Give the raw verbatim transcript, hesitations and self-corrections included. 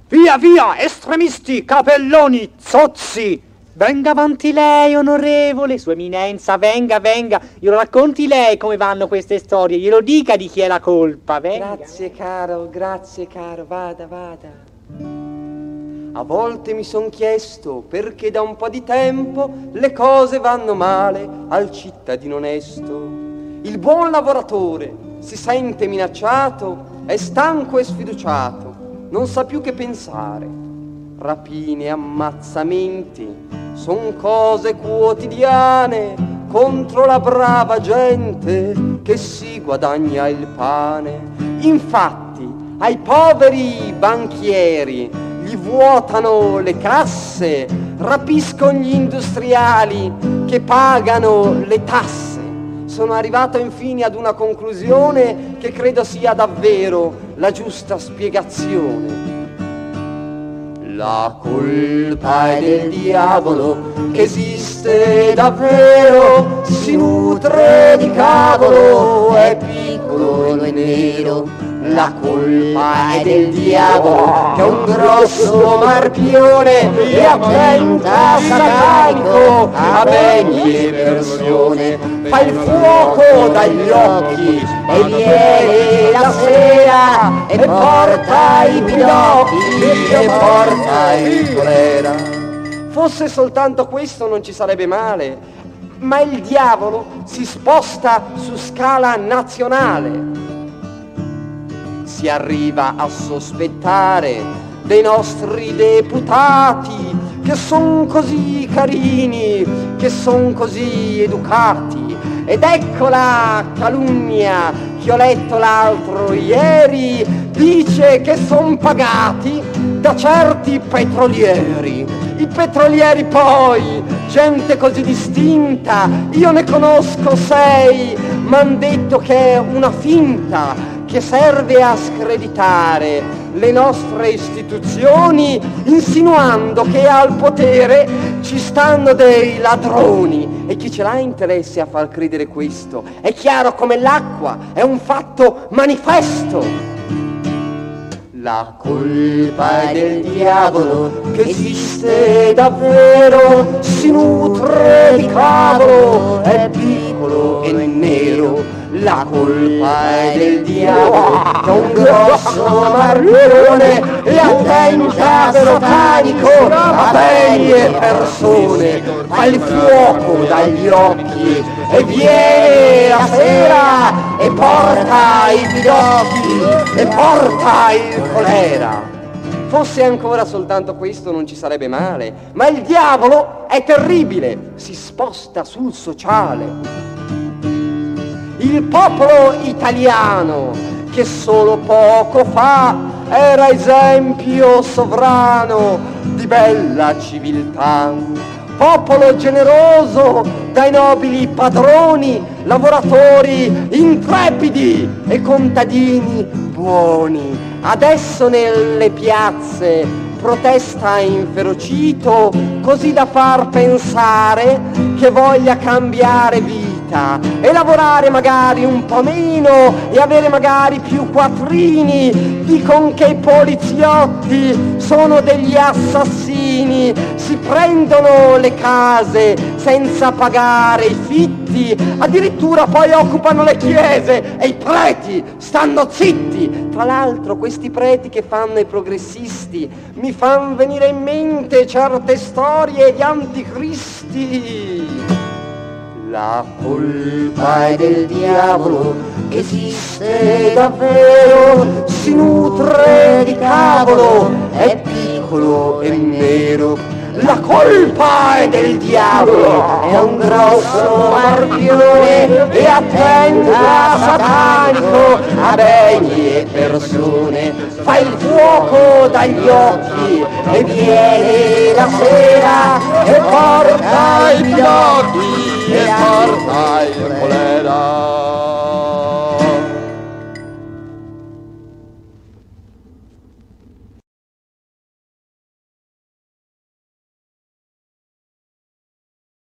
Via, via, estremisti, capelloni, zozzi! Venga avanti lei, onorevole, sua eminenza, venga, venga, glielo racconti lei come vanno queste storie, glielo dica di chi è la colpa, venga. Grazie caro, grazie caro, vada, vada. A volte mi son chiesto perché da un po' di tempo le cose vanno male al cittadino onesto. Il buon lavoratore si sente minacciato, è stanco e sfiduciato, non sa più che pensare. Rapine, ammazzamenti, son cose quotidiane contro la brava gente che si guadagna il pane. Infatti, ai poveri banchieri gli vuotano le casse, rapiscono gli industriali che pagano le tasse. Sono arrivato infine ad una conclusione che credo sia davvero la giusta spiegazione. La colpa è del diavolo che esiste davvero, si nutre di cavolo, è piccolo e nero. La colpa è del diavolo che è un grosso marpione e attenta satanico a beni e persone. Fa il fuoco dagli occhi e viene la sera e porta i bidocchi e porta il colera. Fosse soltanto questo non ci sarebbe male, ma il diavolo si sposta su scala nazionale. Si arriva a sospettare dei nostri deputati che son così carini, che son così educati. Ed ecco la calunnia che ho letto l'altro ieri, dice che son pagati da certi petrolieri. I petrolieri poi, gente così distinta, io ne conosco sei, m'han detto che è una finta che serve a screditare le nostre istituzioni, insinuando che al potere ci stanno dei ladroni. E chi ce l'ha interesse a far credere questo? È chiaro come l'acqua, è un fatto manifesto. La colpa è del diavolo che esiste davvero, si nutre di cavolo, è piccolo e nero. La colpa è del diavolo che è un grosso marpione e attenta satanico a beni e persone. Fa il fuoco dagli occhi e viene la sera e porta i bidocchi e porta il colera. Fosse ancora soltanto questo non ci sarebbe male, ma il diavolo è terribile, si sposta sul sociale. Il popolo italiano, che solo poco fa era esempio sovrano di bella civiltà, popolo generoso dai nobili padroni, lavoratori intrepidi e contadini buoni, adesso nelle piazze protesta inferocito, così da far pensare che voglia cambiare vita e lavorare magari un po' meno e avere magari più quattrini. Dicono che i poliziotti sono degli assassini, si prendono le case senza pagare i fitti, addirittura poi occupano le chiese e i preti stanno zitti. Tra l'altro questi preti che fanno i progressisti mi fanno venire in mente certe storie di anticristi. La colpa è del diavolo che esiste davvero, si nutre di cavolo, è piccolo e nero. La colpa è del diavolo, è un grosso marpione e attenta satanico a beni e persone. Fa il fuoco dagli occhi e viene la sera e porta i bidocchi e porta